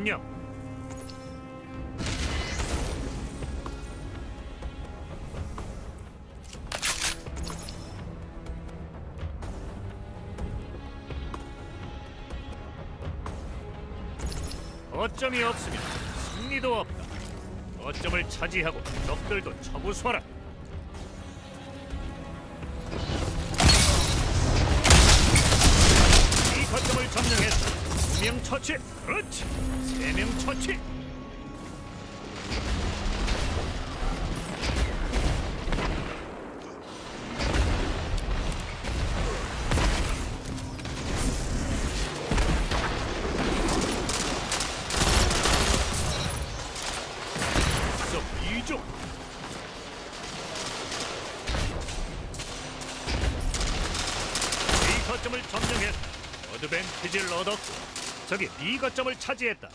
명령. 거점이 없으면 승리도 없다. 거점을 차지하고 적들도 처부수하라. 이 거점을 점령했다. 2명 처치. 그렇지. 3명 처치. 거점을 점령했다. 어드밴티지를 얻었고 적이 B 거점을 차지했다.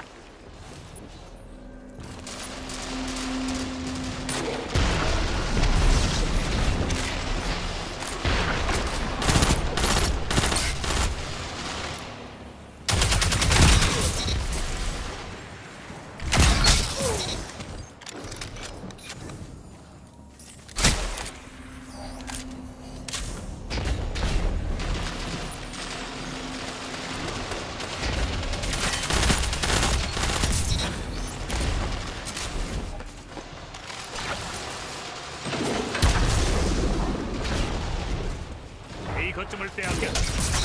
거점을 빼앗겼다.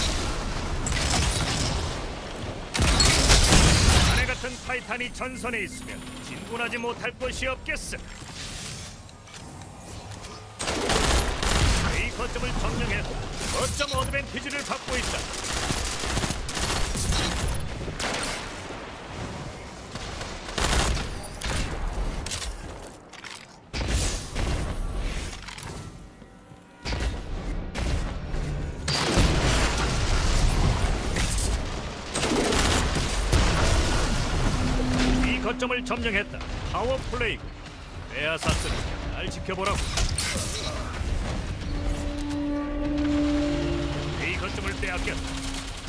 자네 같은 타이탄이 전선에 있으면 진군하지 못할 것이 없겠어. 이 거점을 점령해 거점 어드밴티지를 받고 있다. 거점을 점령했다. 파워 플레이. 베아사스는 날 지켜보라고. 이 거점을 빼앗겼다.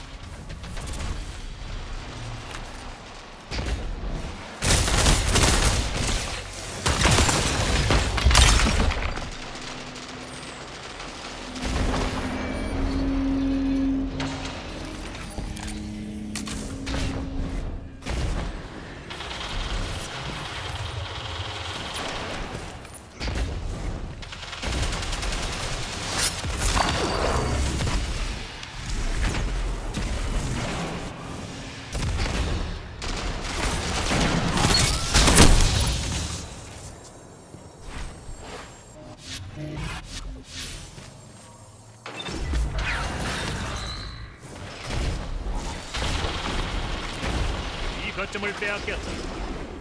이 거점을 빼앗겼다.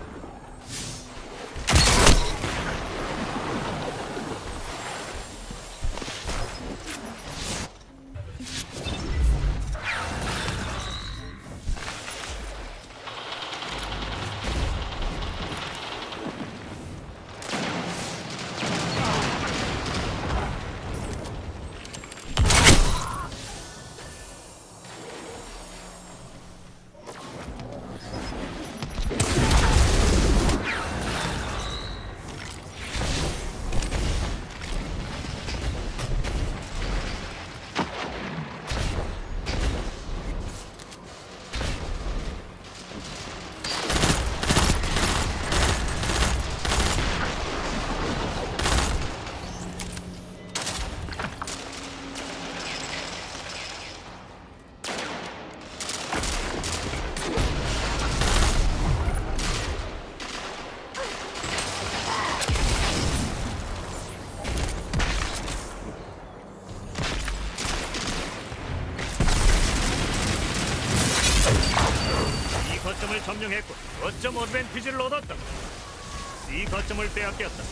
거점을 점령했고 거점 어드밴티지를 얻었다. 이 거점을 빼앗겼다.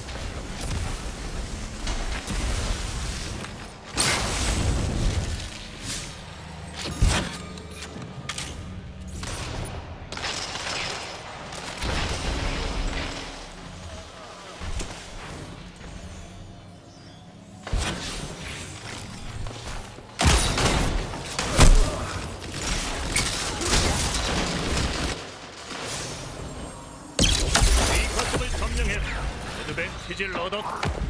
피질 얻었고.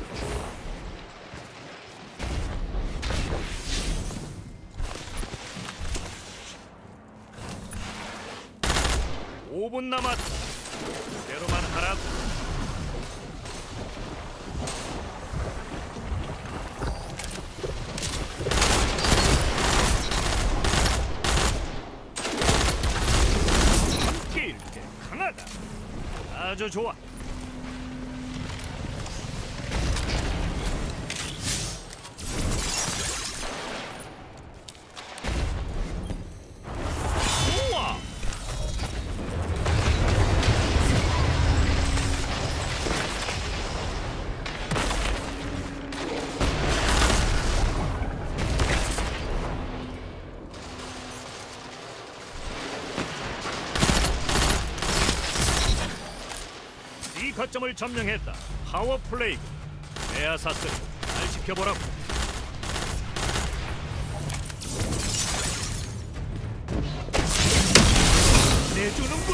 5분 남았다. 그대로만 하라고. 함께일 때 강하다. 아주 좋아. 좋아. 이 거점을 점령했다. 파워 플레이. 에아사스 잘 지켜보라고. 내주는군.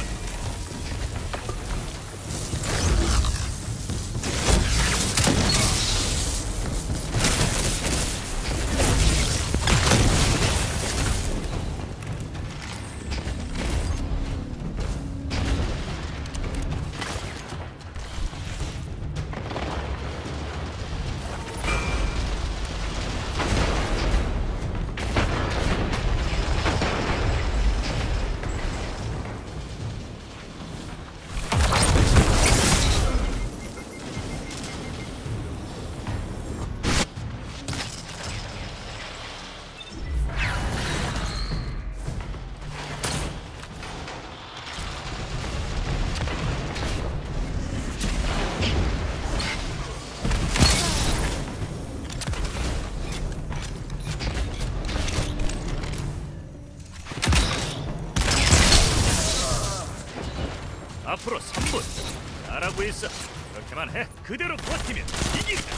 앞으로 3분. 잘하고 있어. 그렇게만 해. 그대로 버티면 이긴다.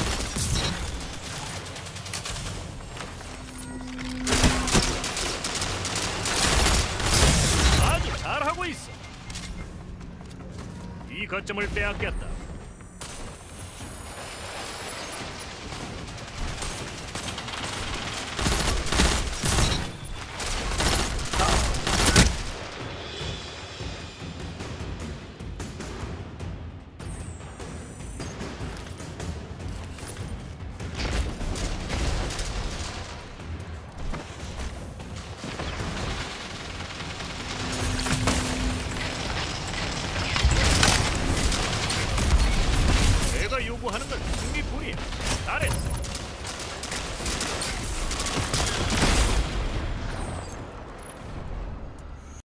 아주 잘하고 있어. 이 거점을 빼앗겼다. 내가 요구하는 건 승리뿐이야. 잘했어.